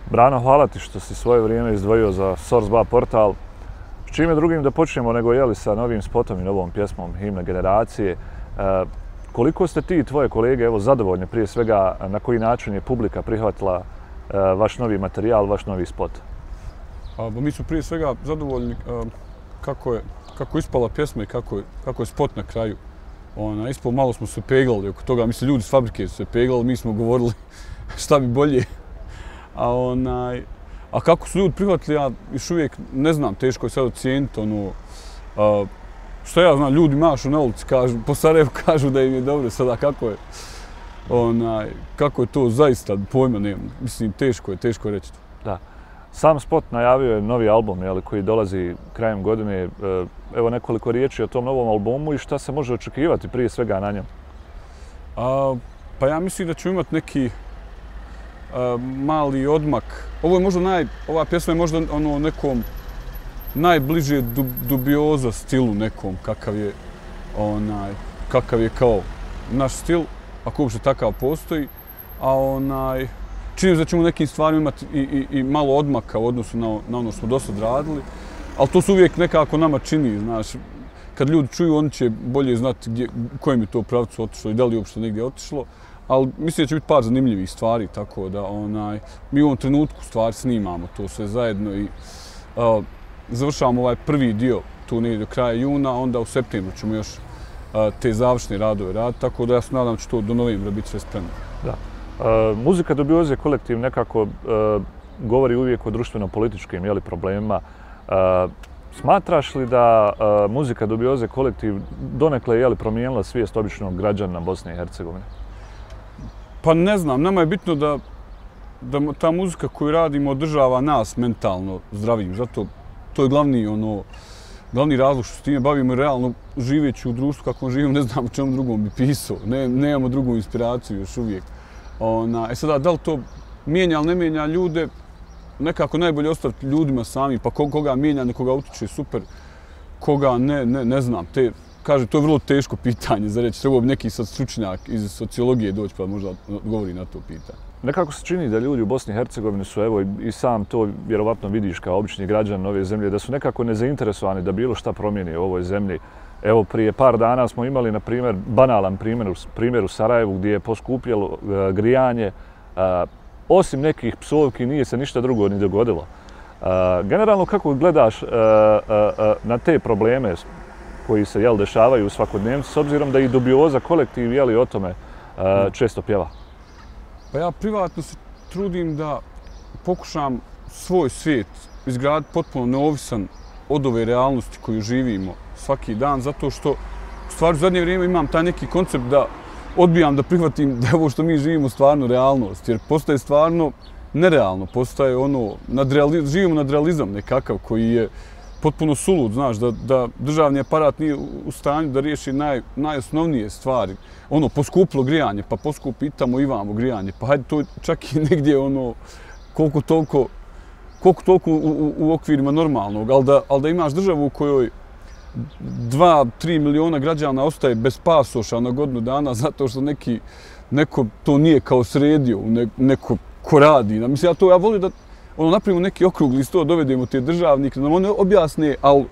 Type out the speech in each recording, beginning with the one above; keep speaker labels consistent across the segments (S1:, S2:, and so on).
S1: Brano, hvala ti što si svoje vrijeme izdvojio za Source 2 portal. S čime drugim da počnemo nego sa novim spotom i novom pjesmom Himna generacije. Koliko ste ti i tvoje kolege zadovoljni prije svega na koji način je publika prihvatila vaš novi materijal, vaš novi spot?
S2: Mi smo prije svega zadovoljni kako je ispala pjesma i kako je spot na kraju. Ispao malo smo se peglali oko toga, mislim ljudi s fabrike su se peglali, mi smo govorili šta bi bolje. A kako su ljudi prihvatili, ja još uvijek ne znam, teško je sad ocijeniti. Što ja znam, ljudi mašu na ulici, po Sarajevu kažu da im je dobro, sada kako je to zaista, pojma nemam. Mislim, teško je reći to.
S1: Da. Sam spot najavio je novi album koji dolazi krajem godine. Evo nekoliko riječi o tom novom albumu i šta se može očekivati prije svega na njemu?
S2: Pa ja mislim da ću imati neki mali odmak. Ova pjesma je možda nekom najbliže dubioza stilu nekom kakav je kao naš stil, ako uopšte takav postoji. Čini se da ćemo u nekim stvarima imati i malo odmaka u odnosu na ono što smo dosad radili, ali to se uvijek nekako nama čini, znaš. Kad ljudi čuju, oni će bolje znati u kojem je to pravcu otišlo i da li je uopšte negdje otišlo. Ali mislim da će biti par zanimljivih stvari, tako da mi u ovom trenutku stvari snimamo to sve zajedno i završavamo ovaj prvi dio tu negdje do kraja juna, onda u septembru ćemo još te završne radove raditi, tako da ja se nadam da će to do novembra biti sve spremno.
S1: Da. Muzika Dubioze kolektiv nekako govori uvijek o društveno-političkim problemima. Smatraš li da muzika Dubioze kolektiv donekle promijenila svijest običnog građana Bosne i Hercegovine?
S2: Pa ne znam, nama je bitno da ta muzika koju radimo održava nas mentalno zdravim. Zato to je glavni razlog što s time bavimo i realno živeći u društvu kako živimo, ne znam o čemu drugom bi pisao. Nemamo drugu inspiraciju još uvijek. Sada, da li to mijenja ili ne mijenja ljude, nekako najbolje ostaviti ljudima sami, pa koga mijenja, nekoga utiče super, koga ne znam. Kaže, to je vrlo teško pitanje za reći. Trebao bi neki sad stručnjak iz sociologije doći pa možda govori na to pitanje.
S1: Nekako se čini da ljudi u Bosni i Hercegovini su, i sam to vjerovatno vidiš kao obični građan ove zemlje, da su nekako nezainteresovani da bilo šta promijeni u ovoj zemlji. Evo, prije par dana smo imali, na primjer, banalan primjer u Sarajevu gdje je poskupjelo grijanje. Osim nekih psovki nije se ništa drugo ni dogodilo. Generalno, kako gledaš na te probleme koji se dešavaju u svakodnevnici, s obzirom da i Dubioza kolektiv o tome često pjeva?
S2: Pa ja privatno se trudim da pokušam svoj svijet izgraditi potpuno neovisan od ove realnosti koju živimo svaki dan, zato što u stvari u zadnje vrijeme imam taj neki koncept da odbijam da prihvatim da je ovo što mi živimo stvarno realnost, jer postaje stvarno nerealno, postaje živimo nad realizam nekakav koji je potpuno sulud, znaš, da državni aparat nije u stanju da riješi najosnovnije stvari. Poskupilo grijanje, pa poskupi tamo i vamo grijanje, pa hajde to čak i negdje koliko toliko u okvirima normalnog, ali da imaš državu u kojoj 2-3 miliona građana ostaje bez pasoša na godinu dana zato što neko to nije kao sredio, neko ko radi. Mislim, ja volim da napravimo neki okrugli sto, dovedemo te državnike, da nam one objasne, ali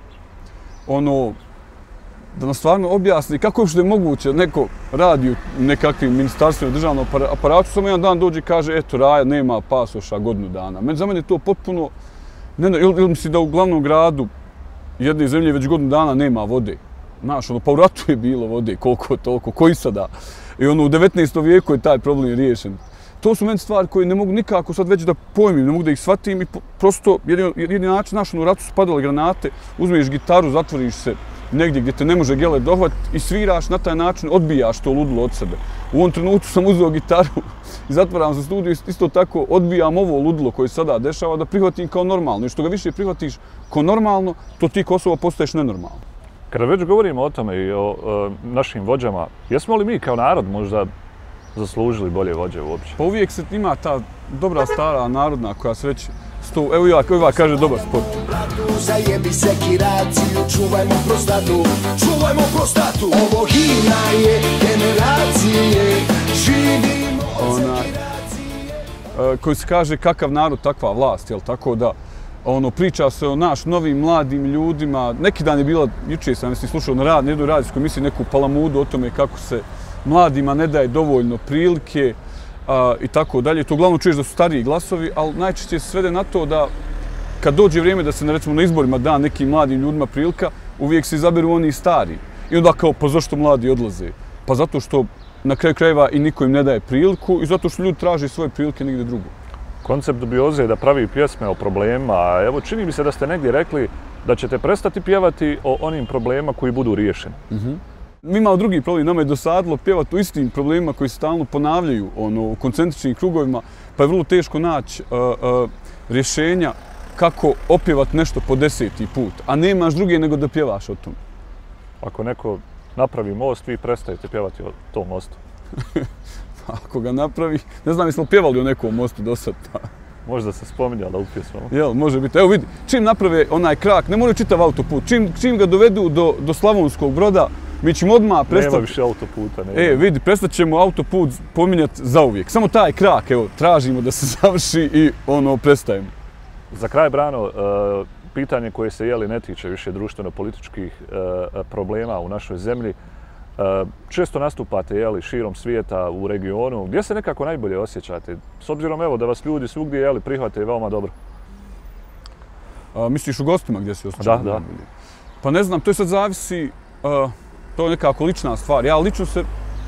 S2: da nam stvarno objasni kako je što je moguće neko radi u nekakvim ministarstvima državnom aparatu, samo jedan dan dođe i kaže, eto, Raja nema pasoša godinu dana. Za mene je to potpuno, ili misli da u glavnom gradu jedne zemlje već godinu dana nema vode. Znaš, pa u ratu je bilo vode, koliko toliko, koji sada. I u 19. vijeku je taj problem riješen. To su meni stvari koje ne mogu nikako sad već da pojmim, ne mogu da ih shvatim i prosto jedini način, znaš, u ratu su padale granate, uzmeš gitaru, zatvoriš se negdje gdje te ne može gele dohvat i sviraš na taj način, odbijaš to ludilo od sebe. U ovom trenutku sam uzeo gitaru i zatvaram se studiju, isto tako odbijam ovo ludilo koje se sada dešava da prihvatim kao normalno. I što ga više prihvatiš kao normalno, to ti kao osoba postaješ nenormalno.
S1: Kada već govorimo o tome i o našim vođama, jesmo li mi kao narod možda zaslužili bolje vođe uopće?
S2: Pa uvijek se ima ta dobra stara narodna koja se već evo Iva kaže dobar sport.
S3: Zajebi sekiraciju, čuvajmo prostatu, ovo himna je generacije, živimo od sekiracije.
S2: koji se kaže kakav narod, takva vlast, jel? Tako da priča se o novim mladim ljudima. Neki dan je bila, jučer sam slušao na jednoj radijskoj emisiji neku palamudu o tome kako se mladima ne daje dovoljno prilike i tako dalje. To uglavnom čuješ da su stariji glasovi, ali najčešće se svede na to da kad dođe vrijeme da se recimo na izborima da nekim mladim ljudima prilika, uvijek se izaberu oni stari. I onda kao, pa zašto mladi odlaze? Pa zato što na kraju krajeva i niko im ne daje priliku i zato što ljudi traže svoje prilike negdje drugo.
S1: Koncept Dubioze je da pravi pjesme o problemima, a evo čini mi se da ste negdje rekli da ćete prestati pjevati o onim problemima koji budu riješeni.
S2: Mi imamo drugi problem, nama je dosadilo pjevati o istim problemima koji se stalno ponavljaju u koncentričnim krugovima, pa je vrlo teško naći rješenja kako opjevati nešto po 10. put, a nemaš druge nego da pjevaš o tom.
S1: Ako neko napravi most, vi prestajete pjevati o tom mostu.
S2: Ako ga napravi, ne znam, jesmo pjevali o nekom mostu do sad.
S1: Možda se spominjala u pjesmama.
S2: Jel, može biti. Evo vidi, čim naprave onaj krak, ne moraju čitav autoput, čim ga dovedu do Slavonskog Broda, mi ćemo odmah prestati...
S1: Nema više autoputa.
S2: Vidi, prestat ćemo autoput pominjati zauvijek. Samo taj krak, evo, tražimo da se završi i prestajemo.
S1: Za kraj, Brano, pitanje koje se ne tiče više društveno-političkih problema u našoj zemlji. Često nastupate širom svijeta u regionu. Gdje se nekako najbolje osjećate? S obzirom evo da vas ljudi svugdje prihvate veoma dobro.
S2: Misliš u gostima gdje se osjećate?
S1: Da.
S2: Pa ne znam, to sad zavisi, to je nekako lična stvar. Ja lično se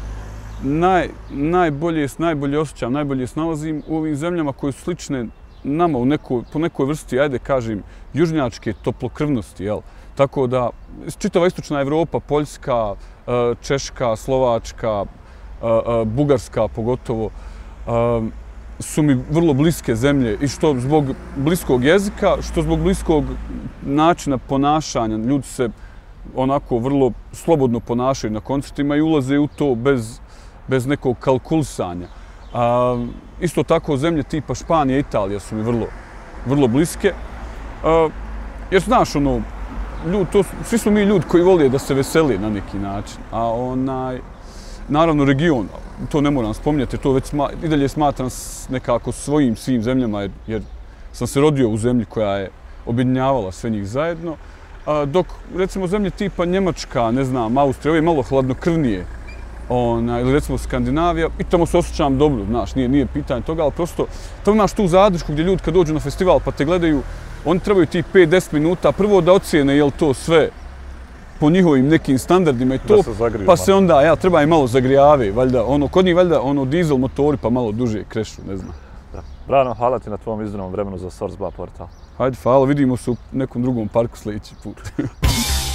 S2: najbolje osjećam, najbolje snalazim u ovim zemljama koje su slične nama po nekoj vrsti, ajde kažem, južnjačke toplokrvnosti, jel? Tako da, čitava istočna Evropa, Poljska, Češka, Slovačka, Bugarska pogotovo, su mi vrlo bliske zemlje i što zbog bliskog jezika, što zbog bliskog načina ponašanja. Ljudi se onako vrlo slobodno ponašaju na koncertima i ulaze u to bez nekog kalkulisanja. Isto tako zemlje tipa Španija i Italija su mi vrlo bliske. Jer znaš, svi smo mi ljudi koji vole da se veseli na neki način. A naravno region, to ne moram spominjati, to već i dalje smatram nekako svojim svim zemljama jer sam se rodio u zemlji koja je objedinjavala sve njih zajedno. Dok recimo zemlje tipa Njemačka, ne znam, Austrija, ove malo hladnokrvnije, ili recimo Skandinavija, i tamo se osjećam dobro, znaš, nije pitanje toga, ali prosto tamo imaš tu zadršku gdje ljudi kad dođu na festival pa te gledaju, oni trebaju ti 5-10 minuta prvo da ocijene je li to sve po njihovim nekim standardima i to, pa se onda, treba i malo zagrijave, valjda, kod njih valjda dizel motori pa malo duže krešu, ne znam.
S1: Brano, hvala ti na tvom izdravnom vremenu za Source Bar portal.
S2: Hajde, hvala, vidimo se u nekom drugom parku sljedeći put.